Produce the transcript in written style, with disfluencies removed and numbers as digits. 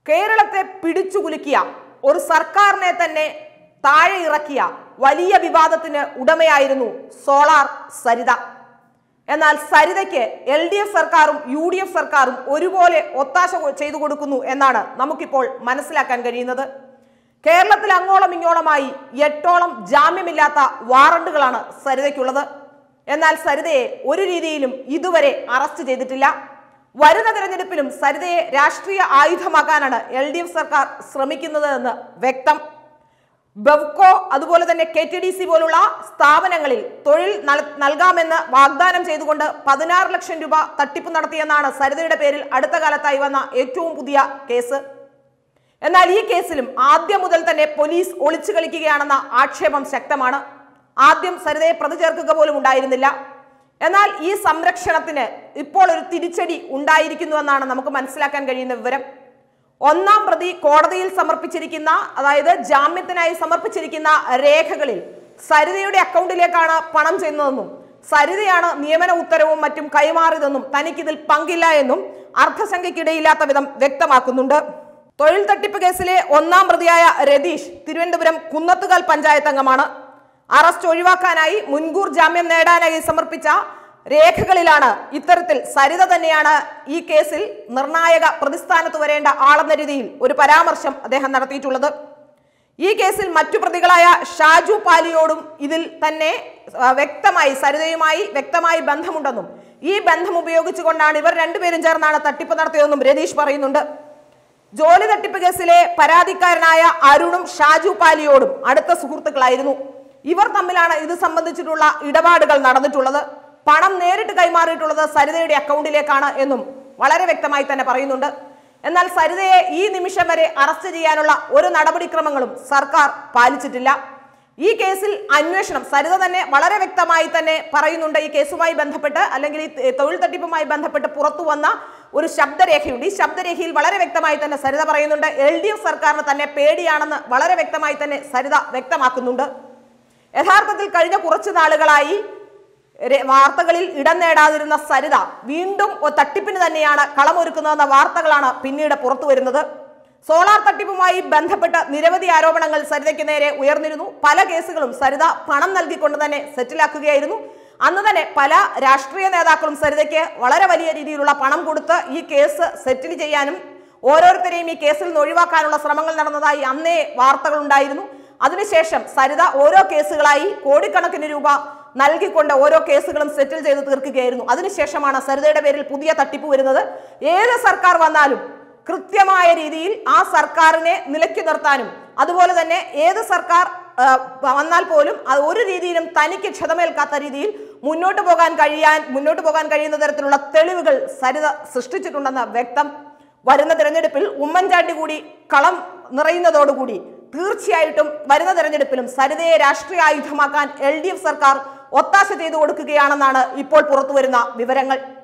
കേരളത്തെ പിടിച്ചുകുലുക്കിയ ഒരു സർക്കാരിനെ തന്നെ താഴെ ഇറക്കിയ വലിയ വിവാദത്തിന് ഉടമയായിരുന്നു സോളാർ സരിത. എന്നാൽ സരിതയ്ക്ക് LDF സർക്കാരും UDF സർക്കാരും ഒരുപോലെ ഒത്താശ ചെയ്തു കൊടുക്കുന്നു എന്നാണ് നമുക്കിപ്പോൾ മനസ്സിലാക്കാൻ കഴിയുന്നത്. കേരളത്തിൽ അങ്ങോളം ഇങ്ങോളമായി 8ഓളം ജാമ്യമില്ലാത്ത വാറണ്ടുകളാണ് സരിതയ്ക്കുള്ളത്. എന്നാൽ സരിതയെ ഒരു രീതിയിലും ഇതുവരെ അറസ്റ്റ് ചെയ്തിട്ടില്ല. വരുന്ന തെരഞ്ഞെടുപ്പിലും സരിതയെ രാഷ്ട്രീയ ആയുധമാക്കാനാണ് LDF സർക്കാർ ശ്രമിക്കുന്നത് എന്ന് വ്യക്തം. ബെവ്കോ അതുപോലെ തന്നെ KTDC പോലുള്ള സ്ഥാപനങ്ങളിൽ തൊഴിൽ നൽകാമെന്ന് വാഗ്ദാനം ചെയ്തുകൊണ്ട് 16 ലക്ഷം രൂപ തട്ടിപ്പ് നടത്തിയെന്നാണ് സരിതയുടെ പേരിൽ അടുത്ത കാലത്തായി വന്ന ഏറ്റവും പുതിയ കേസ്. എന്നാൽ ഈ കേസിലും ആദ്യം മുതൽ തന്നെ പോലീസ് ഒളിച്ചു കളിക്കുകയാണെന്ന ആക്ഷേപം ശക്തമാണ്. ആദ്യം സരിതയെ പ്രതി ചേർക്കുക പോലും ഉണ്ടായിരുന്നില്ല. എന്നാൽ ഈ സംരക്ഷണത്തിന് ഇപ്പോൾ ഒരു തിരിച്ചടി ഉണ്ടായിരിക്കുന്നുവെന്നാണ് നമുക്ക് മനസ്സിലാക്കാൻ കഴിയുന്ന വിവരം. ഒന്നാം പ്രതി കോടതിയിൽ സമർപ്പിച്ചിരിക്കുന്ന, അതായത് ജാമ്യത്തിനായി സമർപ്പിച്ചിരിക്കുന്ന രേഖകളിൽ സരിതയുടെ അക്കൗണ്ടിലേക്കാണ് പണം ചെയ്യുന്നതെന്നും സരിതയാണ് നിയമന ഉത്തരവും മറ്റും കൈമാറിയതെന്നും തനിക്കിതിൽ പങ്കില്ല എന്നും അർത്ഥശങ്കയ്ക്കിടയില്ലാത്ത വിധം വ്യക്തമാക്കുന്നുണ്ട്. തൊഴിൽ തട്ടിപ്പ് കേസിലെ ഒന്നാം പ്രതിയായ രതീഷ് തിരുവനന്തപുരം കുന്നത്തുകാൽ പഞ്ചായത്ത് അംഗമാണ്. അറസ്റ്റ് ഒഴിവാക്കാനായി മുൻകൂർ ജാമ്യം നേടാനായി സമർപ്പിച്ച രേഖകളിലാണ് ഇത്തരത്തിൽ സരിത തന്നെയാണ് ഈ കേസിൽ നിർണായക പ്രതിസ്ഥാനത്ത് വരേണ്ട ആളെന്ന രീതിയിൽ ഒരു പരാമർശം അദ്ദേഹം നടത്തിയിട്ടുള്ളത്. ഈ കേസിൽ മറ്റു പ്രതികളായ ഷാജു പാലിയോടും ഇതിൽ തന്നെ വ്യക്തമായി സരിതയുമായി വ്യക്തമായി ബന്ധമുണ്ടെന്നും ഈ ബന്ധം ഉപയോഗിച്ചുകൊണ്ടാണ് ഇവർ രണ്ടുപേരും ചേർന്നാണ് തട്ടിപ്പ് നടത്തിയതെന്നും രതീഷ് പറയുന്നുണ്ട്. ജോലി തട്ടിപ്പ് കേസിലെ പരാതിക്കാരനായ അരുണും ഷാജു പാലിയോടും അടുത്ത സുഹൃത്തുക്കളായിരുന്നു. ഇവർ തമ്മിലാണ് ഇത് സംബന്ധിച്ചിട്ടുള്ള ഇടപാടുകൾ നടന്നിട്ടുള്ളത്. പണം നേരിട്ട് കൈമാറിയിട്ടുള്ളത് സരിതയുടെ അക്കൗണ്ടിലേക്കാണ് എന്നും വളരെ വ്യക്തമായി തന്നെ പറയുന്നുണ്ട്. എന്നാൽ സരിതയെ ഈ നിമിഷം വരെ അറസ്റ്റ് ചെയ്യാനുള്ള ഒരു നടപടിക്രമങ്ങളും സർക്കാർ പാലിച്ചിട്ടില്ല. ഈ കേസിൽ അന്വേഷണം സരിത തന്നെ വളരെ വ്യക്തമായി തന്നെ പറയുന്നുണ്ട്. ഈ കേസുമായി ബന്ധപ്പെട്ട് അല്ലെങ്കിൽ ഈ തൊഴിൽ തട്ടിപ്പുമായി ബന്ധപ്പെട്ട് പുറത്തു വന്ന ഒരു ശബ്ദരേഖയുണ്ട്. ഈ ശബ്ദരേഖയിൽ വളരെ വ്യക്തമായി തന്നെ സരിത പറയുന്നുണ്ട് LDF സർക്കാരിന് തന്നെ പേടിയാണെന്ന് വളരെ വ്യക്തമായി തന്നെ സരിത വ്യക്തമാക്കുന്നുണ്ട്. യഥാർത്ഥത്തിൽ കഴിഞ്ഞ കുറച്ചു നാളുകളായി വാർത്തകളിൽ ഇടം നേടാതിരുന്ന സരിത വീണ്ടും തട്ടിപ്പിന് തന്നെയാണ് കളമൊരുക്കുന്നതെന്ന വാർത്തകളാണ് പിന്നീട് പുറത്തു വരുന്നത്. സോളാർ തട്ടിപ്പുമായി ബന്ധപ്പെട്ട നിരവധി ആരോപണങ്ങൾ സരിതയ്ക്ക് നേരെ ഉയർന്നിരുന്നു. പല കേസുകളും സരിത പണം നൽകിക്കൊണ്ട് തന്നെ സെറ്റിലാക്കുകയായിരുന്നു. അന്ന് തന്നെ പല രാഷ്ട്രീയ നേതാക്കളും സരിതയ്ക്ക് വളരെ വലിയ രീതിയിലുള്ള പണം കൊടുത്ത് ഈ കേസ് സെറ്റിൽ ചെയ്യാനും ഓരോരുത്തരെയും ഈ കേസിൽ നിന്ന് ഒഴിവാക്കാനുള്ള ശ്രമങ്ങൾ നടന്നതായി അന്നേ വാർത്തകൾ ഉണ്ടായിരുന്നു. അതിനുശേഷം സരിത ഓരോ കേസുകളായി കോടിക്കണക്കിന് രൂപ നൽകിക്കൊണ്ട് ഓരോ കേസുകളും സെറ്റിൽ ചെയ്ത് തീർക്കുകയായിരുന്നു. അതിനുശേഷമാണ് സരിതയുടെ പേരിൽ പുതിയ തട്ടിപ്പ് വരുന്നത്. ഏത് സർക്കാർ വന്നാലും കൃത്യമായ രീതിയിൽ ആ സർക്കാരിനെ നിലയ്ക്ക് നിർത്താനും അതുപോലെ തന്നെ ഏത് സർക്കാർ വന്നാൽ പോലും അത് ഒരു രീതിയിലും തനിക്ക് ക്ഷതമേൽക്കാത്ത രീതിയിൽ മുന്നോട്ട് പോകാൻ കഴിയുന്ന തരത്തിലുള്ള തെളിവുകൾ സരിത സൃഷ്ടിച്ചിട്ടുണ്ടെന്ന് വ്യക്തം. വരുന്ന തെരഞ്ഞെടുപ്പിൽ ഉമ്മൻചാണ്ടി കൂടി കളം നിറയുന്നതോടുകൂടി തീർച്ചയായിട്ടും വരുന്ന തെരഞ്ഞെടുപ്പിലും സരിതയെ രാഷ്ട്രീയ ആയുധമാക്കാൻ LDF സർക്കാർ ഒത്താശ ചെയ്തു കൊടുക്കുകയാണെന്നാണ് ഇപ്പോൾ പുറത്തുവരുന്ന വിവരങ്ങൾ.